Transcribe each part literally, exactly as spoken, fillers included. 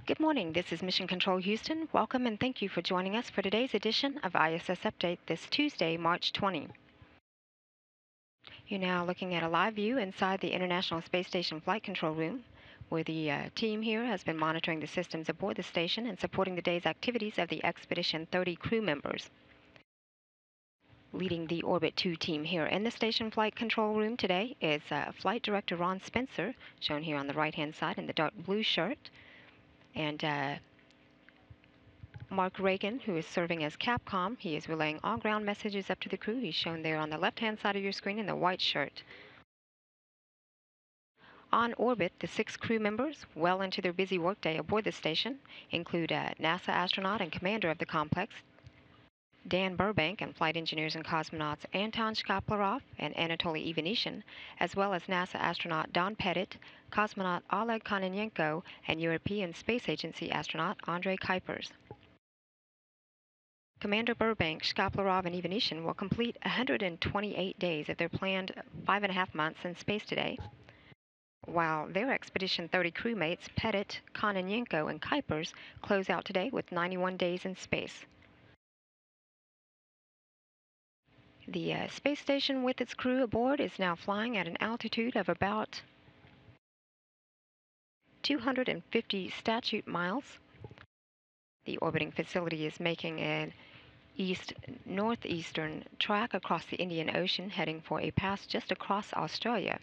Good morning. This is Mission Control Houston. Welcome and thank you for joining us for today's edition of I S S Update this Tuesday, March twentieth. You're now looking at a live view inside the International Space Station Flight Control Room, where the uh, team here has been monitoring the systems aboard the station and supporting the day's activities of the Expedition thirty crew members. Leading the Orbit two team here in the Station Flight Control Room today is uh, Flight Director Ron Spencer, shown here on the right-hand side in the dark blue shirt, and uh, Mark Reagan, who is serving as Capcom. He is relaying all ground messages up to the crew. He's shown there on the left-hand side of your screen in the white shirt. On orbit, the six crew members, well into their busy workday aboard the station, include a NASA astronaut and commander of the complex, Dan Burbank, and flight engineers and cosmonauts Anton Shkaplerov and Anatoly Ivanishyn, as well as NASA astronaut Don Pettit, cosmonaut Oleg Kononenko, and European Space Agency astronaut Andrei Kuipers. Commander Burbank, Shkaplerov, and Ivanishyn will complete one hundred twenty-eight days of their planned five and a half months in space today, while their Expedition thirty crewmates, Pettit, Kononenko, and Kuipers, close out today with ninety-one days in space. The uh, space station with its crew aboard is now flying at an altitude of about two hundred fifty statute miles. The orbiting facility is making an east-northeastern track across the Indian Ocean, heading for a pass just across Australia.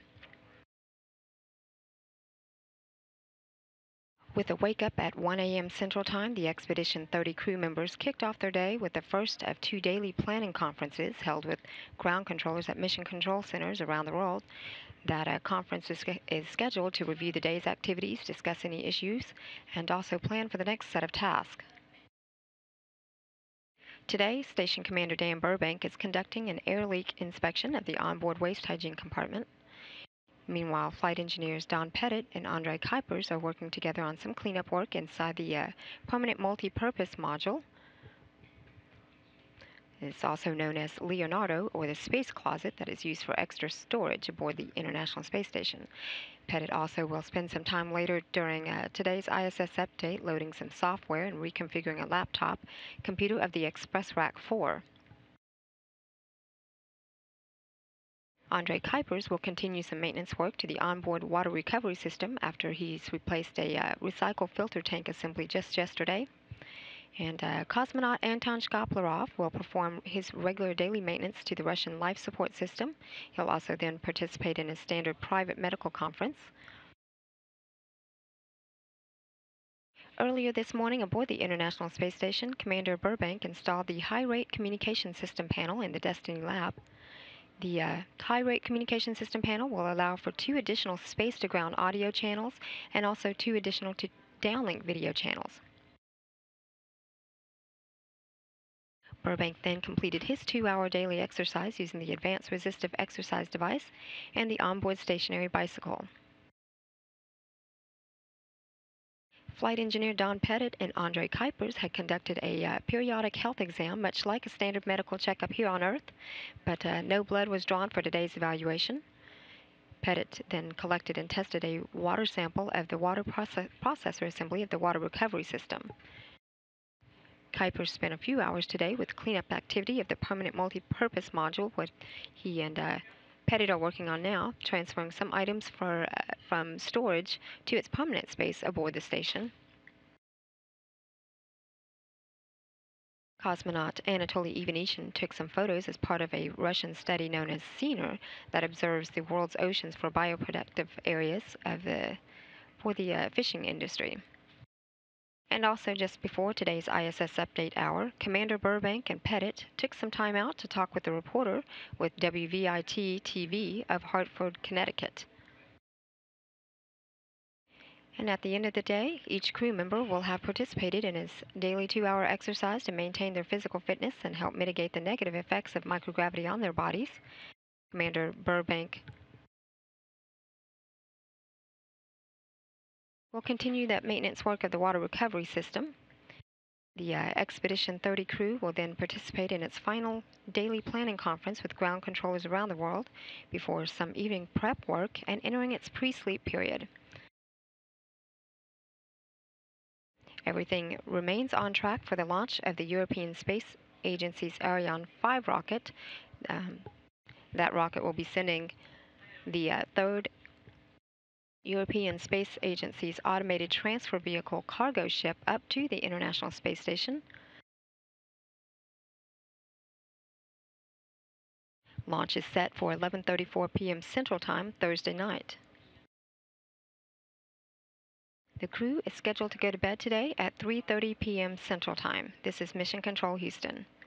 With a wake-up at one A M Central Time, the Expedition thirty crew members kicked off their day with the first of two daily planning conferences held with ground controllers at mission control centers around the world. That uh, conference is, is scheduled to review the day's activities, discuss any issues, and also plan for the next set of tasks. Today, Station Commander Dan Burbank is conducting an air leak inspection of the onboard waste hygiene compartment. Meanwhile, flight engineers Don Pettit and Andrei Kuipers are working together on some cleanup work inside the uh, permanent multi-purpose module. It's also known as Leonardo, or the space closet, that is used for extra storage aboard the International Space Station. Pettit also will spend some time later during uh, today's I S S update loading some software and reconfiguring a laptop computer of the Express Rack four. Andrei Kuipers will continue some maintenance work to the onboard water recovery system after he's replaced a uh, recycle filter tank assembly just yesterday. And uh, cosmonaut Anton Shkaplerov will perform his regular daily maintenance to the Russian life support system. He'll also then participate in a standard private medical conference. Earlier this morning aboard the International Space Station, Commander Burbank installed the high-rate communication system panel in the Destiny lab. The uh, high-rate communication system panel will allow for two additional space-to-ground audio channels and also two additional to downlink video channels. Burbank then completed his two-hour daily exercise using the Advanced Resistive Exercise device and the onboard stationary bicycle. Flight engineer Don Pettit and Andrei Kuipers had conducted a uh, periodic health exam, much like a standard medical checkup here on Earth, but uh, no blood was drawn for today's evaluation. Pettit then collected and tested a water sample of the water process processor assembly of the water recovery system. Kuipers spent a few hours today with cleanup activity of the permanent multi-purpose module, what he and uh, Pettit are working on now, transferring some items for, uh, from storage to its permanent space aboard the station. Cosmonaut Anatoly Ivanishyn took some photos as part of a Russian study known as SENER that observes the world's oceans for bioproductive areas of the, for the uh, fishing industry. And also just before today's I S S update hour, Commander Burbank and Pettit took some time out to talk with the reporter with W V I T T V of Hartford, Connecticut. And at the end of the day, each crew member will have participated in his daily two-hour exercise to maintain their physical fitness and help mitigate the negative effects of microgravity on their bodies. Commander Burbank will continue that maintenance work of the water recovery system. The uh, Expedition thirty crew will then participate in its final daily planning conference with ground controllers around the world before some evening prep work and entering its pre-sleep period. Everything remains on track for the launch of the European Space Agency's Ariane five rocket. Um, that rocket will be sending the uh, third European Space Agency's automated transfer vehicle cargo ship up to the International Space Station. Launch is set for eleven thirty-four p m Central Time Thursday night. The crew is scheduled to go to bed today at three thirty p m Central Time. This is Mission Control Houston.